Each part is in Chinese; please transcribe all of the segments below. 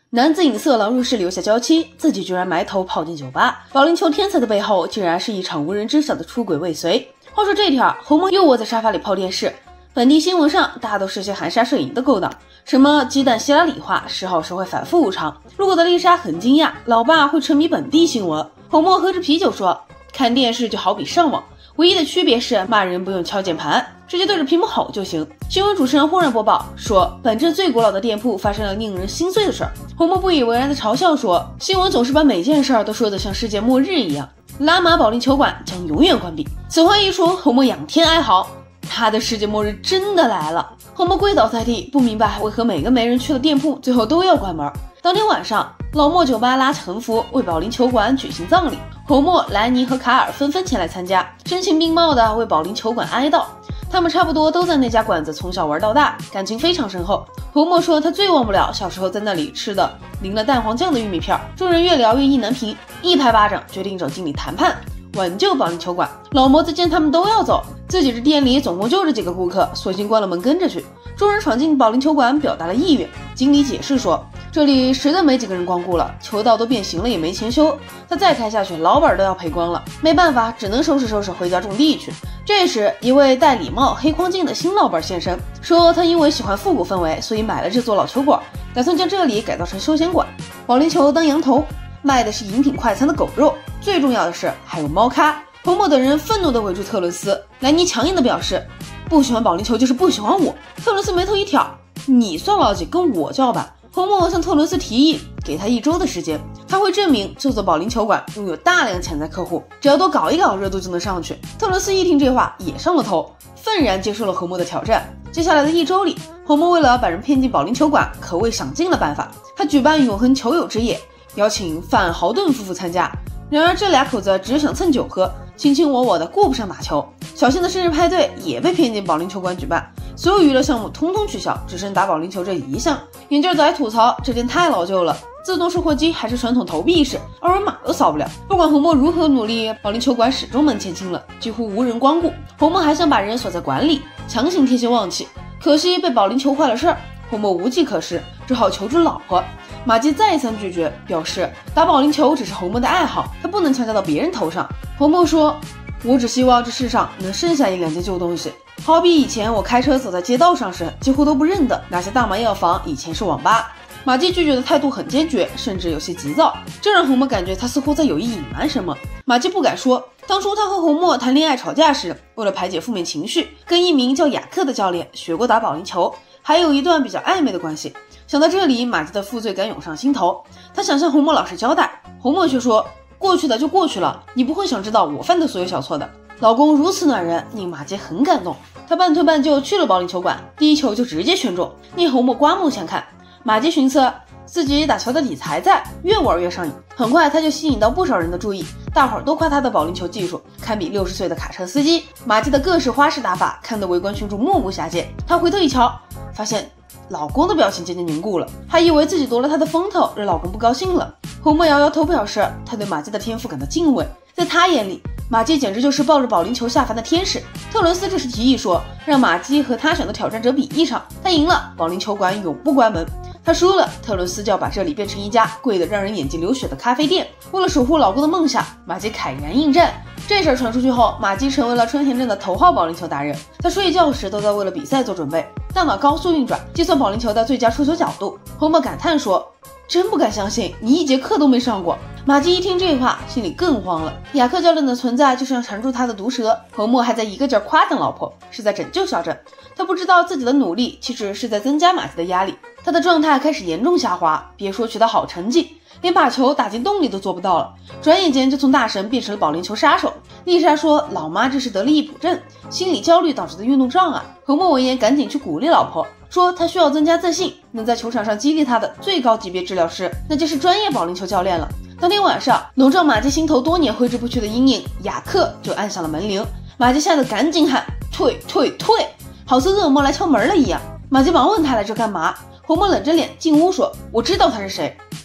男子引色狼入室留下娇妻，自己居然埋头跑进酒吧。保龄球天才的背后，竟然是一场无人知晓的出轨未遂。话说这天，侯梦又窝在沙发里泡电视。本地新闻上大都是些含沙射影的勾当，什么鸡蛋希拉里话，时好时坏，反复无常。路过的丽莎很惊讶，老爸会沉迷本地新闻。侯梦喝着啤酒说，看电视就好比上网，唯一的区别是骂人不用敲键盘，直接对着屏幕吼就行。新闻主持人忽然播报说，本镇最古老的店铺发生了令人心碎的事儿。侯梦不以为然的嘲笑说，新闻总是把每件事儿都说得像世界末日一样。拉玛保龄球馆将永远关闭。此话一出，侯梦仰天哀嚎，他的世界末日真的来了。侯梦跪倒在地，不明白为何每个没人去的店铺最后都要关门。当天晚上，老莫酒吧拉起横幅为保龄球馆举行葬礼，侯默、兰尼和卡尔纷纷前来参加，声情并茂的为保龄球馆哀悼。他们差不多都在那家馆子从小玩到大，感情非常深厚。侯默说他最忘不了小时候在那里吃的淋了蛋黄酱的玉米片。众人越聊越意难平，一拍巴掌决定找经理谈判挽救保龄球馆。老摩子见他们都要走，自己这店里总共就这几个顾客，索性关了门跟着去。众人闯进保龄球馆表达了意愿，经理解释说，这里实在没几个人光顾了，球道都变形了也没钱修，他再开下去老板都要赔光了，没办法，只能收拾收拾回家种地去。这时一位戴礼帽黑框镜的新老板现身，说他因为喜欢复古氛围，所以买了这座老球馆，打算将这里改造成休闲馆，保龄球当羊头，卖的是饮品快餐的狗肉，最重要的是还有猫咖。侯默等人愤怒地围住特伦斯，莱尼强硬地表示，不喜欢保龄球就是不喜欢我。特伦斯眉头一挑，你算老几，跟我叫板。侯默向特伦斯提议，给他1周的时间，他会证明这座保龄球馆拥有大量潜在客户，只要多搞一搞，热度就能上去。特伦斯一听这话也上了头，愤然接受了侯默的挑战。接下来的1周里，侯默为了把人骗进保龄球馆，可谓想尽了办法。他举办永恒球友之夜，邀请范豪顿夫妇参加，然而这俩口子只想蹭酒喝，卿卿我我的顾不上打球。小新的生日派对也被骗进保龄球馆举办，所有娱乐项目通通取消，只剩打保龄球这一项。眼镜仔吐槽，这店太老旧了，自动售货机还是传统投币式，二维码都扫不了。不管侯默如何努力，保龄球馆始终门前清了，几乎无人光顾。侯默还想把人锁在馆里，强行贴些旺气，可惜被保龄球坏了事儿，侯默无计可施，只好求助老婆。马基再三拒绝，表示打保龄球只是侯默的爱好，他不能强加到别人头上。侯默说，我只希望这世上能剩下1、2件旧东西，好比以前我开车走在街道上时几乎都不认得哪些大麻药房以前是网吧。马基拒绝的态度很坚决，甚至有些急躁，这让侯默感觉他似乎在有意隐瞒什么。马基不敢说，当初他和侯默谈恋爱吵架时，为了排解负面情绪，跟一名叫雅克的教练学过打保龄球，还有一段比较暧昧的关系。想到这里，马基的负罪感涌上心头，他想向侯默老实交代，侯默却说，过去的就过去了，你不会想知道我犯的所有小错的。老公如此暖人，令马基很感动，他半推半就去了保龄球馆，第1球就直接选中，令侯默刮目相看。马基寻思自己打球的底子还在，越玩越上瘾，很快他就吸引到不少人的注意，大伙儿都夸他的保龄球技术堪比60岁的卡车司机。马基的各式花式打法看得围观群众目不暇接，他回头一瞧，发现老公的表情渐渐凝固了，还以为自己夺了他的风头，惹老公不高兴了。侯默摇摇头表示，他对马基的天赋感到敬畏，在他眼里，马基简直就是抱着保龄球下凡的天使。特伦斯这时提议说，让马基和他选的挑战者比一场，他赢了，保龄球馆永不关门；他输了，特伦斯就要把这里变成一家贵得让人眼睛流血的咖啡店。为了守护老公的梦想，马基慨然应战。这事儿传出去后，马基成为了春田镇的头号保龄球达人，他睡觉时都在为了比赛做准备，大脑高速运转，计算保龄球的最佳出球角度。侯默感叹说，真不敢相信你1节课都没上过。马基一听这话，心里更慌了。雅克教练的存在就像缠住他的毒蛇，侯默还在一个劲儿夸奖老婆，是在拯救小镇。他不知道自己的努力其实是在增加马基的压力，他的状态开始严重下滑，别说取得好成绩，连把球打进洞里都做不到了。转眼间就从大神变成了保龄球杀手。丽莎说，老妈这是得了易卜症，心理焦虑导致的运动障碍。侯默闻言赶紧去鼓励老婆，说他需要增加自信，能在球场上激励他的最高级别治疗师，那就是专业保龄球教练了。当天晚上，笼罩马基心头多年挥之不去的阴影雅克就按响了门铃，马基吓得赶紧喊退退退，好似恶魔来敲门了一样。马基忙问他来这干嘛，侯默冷着脸进屋说，我知道他是谁。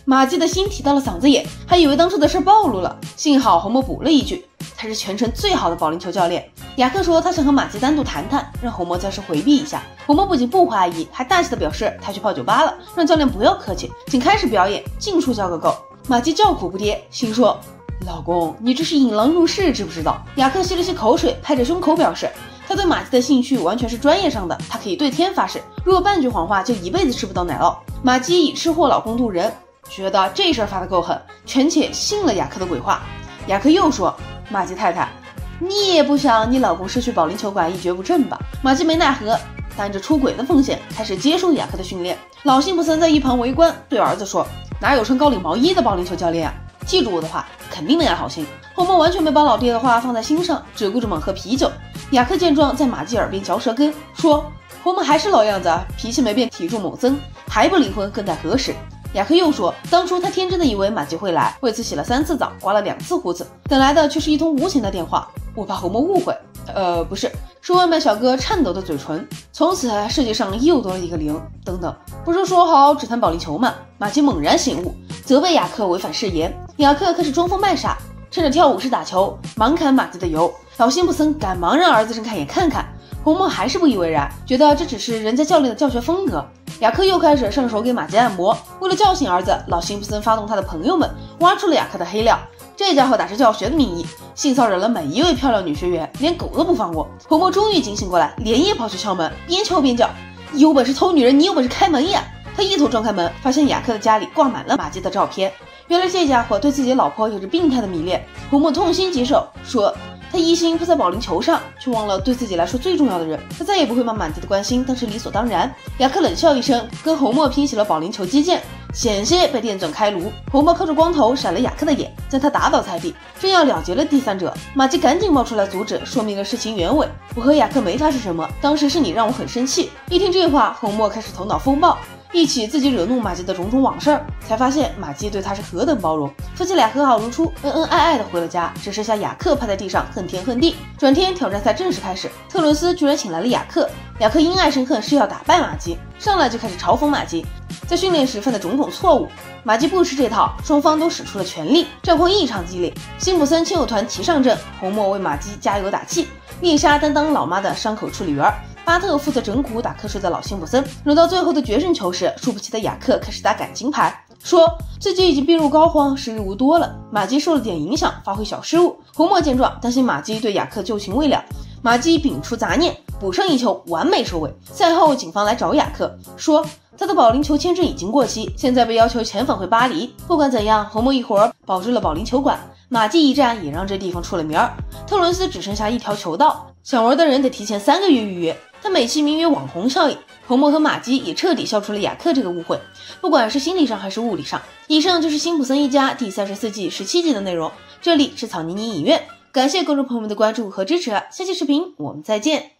马基的心提到了嗓子眼，还以为当初的事暴露了，幸好红魔补了一句，他是全城最好的保龄球教练。雅克说他想和马基单独谈谈，让红魔暂时回避一下。红魔不仅不怀疑，还大气的表示他去泡酒吧了，让教练不要客气，请开始表演，尽数教个够。马基叫苦不迭，心说老公你这是引狼入室，知不知道？雅克吸了吸口水，拍着胸口表示他对马基的兴趣完全是专业上的，他可以对天发誓，如果半句谎话就一辈子吃不到奶酪。马基以吃货老公渡人，觉得这事儿发得够狠，权且信了雅克的鬼话。雅克又说马基太太，你也不想你老公失去保龄球馆一蹶不振吧？马基没奈何，担着出轨的风险，开始接受雅克的训练。老辛普森在一旁围观，对儿子说，哪有穿高领毛衣的保龄球教练啊？记住我的话，肯定能养好心。红魔完全没把老爹的话放在心上，只顾着猛喝啤酒。雅克见状，在马基耳边嚼舌根，说红魔还是老样子，脾气没变，体重猛增，还不离婚更待何时？雅克又说，当初他天真的以为马基会来，为此洗了3次澡，刮了2次胡子，等来的却是一通无情的电话。我怕红魔误会，不是，是外卖小哥颤抖的嘴唇。从此世界上又多了一个零。等等，不是说好只谈保龄球吗？马基猛然醒悟，责备雅克违反誓言。雅克开始装疯卖傻，趁着跳舞时打球，盲砍马基的油。老辛普森赶忙让儿子睁开眼看看，红魔还是不以为然，觉得这只是人家教练的教学风格。雅克又开始上手给马基按摩。为了叫醒儿子，老辛普森发动他的朋友们，挖出了雅克的黑料。这家伙打着教学的名义，性骚扰了每一位漂亮女学员，连狗都不放过。红魔终于警醒过来，连夜跑去敲门，边敲边叫，有本事偷女人，你有本事开门呀！他一头撞开门，发现雅克的家里挂满了马基的照片。原来这家伙对自己的老婆有着病态的迷恋。红魔痛心疾首，说他一心扑在保龄球上，却忘了对自己来说最重要的人。他再也不会把马基的关心当成理所当然。雅克冷笑一声，跟红魔拼起了保龄球击剑，险些被电钻开颅。红魔靠着光头闪了雅克的眼，将他打倒在地，正要了结了第三者，马基赶紧冒出来阻止，说明了事情原委。我和雅克没他是什么，当时是你让我很生气。一听这话，红魔开始头脑风暴，忆起自己惹怒马基的种种往事，才发现马基对他是何等包容。夫妻俩和好如初，恩恩爱爱的回了家，只剩下雅克趴在地上恨天恨地。转天挑战赛正式开始，特伦斯居然请来了雅克。雅克因爱生恨，是要打败马基，上来就开始嘲讽马基在训练时犯的种种错误。马基不吃这套，双方都使出了全力，战况异常激烈。辛普森亲友团齐上阵，红魔为马基加油打气，丽莎担当老妈的伤口处理员，巴特负责整蛊打瞌睡的老辛普森。轮到最后的决胜球时，输不起的雅克开始打感情牌，说自己已经病入膏肓，时日无多了。马基受了点影响，发挥小失误。红魔见状，担心马基对雅克旧情未了，马基摒除杂念，补上一球，完美收尾。赛后，警方来找雅克，说他的保龄球签证已经过期，现在被要求遣返回巴黎。不管怎样，红魔一伙儿保住了保龄球馆，马基一战也让这地方出了名儿。特伦斯只剩下一条球道，想玩的人得提前3个月预约。他美其名曰网红效应，红魔和马基也彻底消除了雅克这个误会，不管是心理上还是物理上。以上就是辛普森一家第34季17集的内容。这里是草泥泥影院，感谢观众朋友们的关注和支持，下期视频我们再见。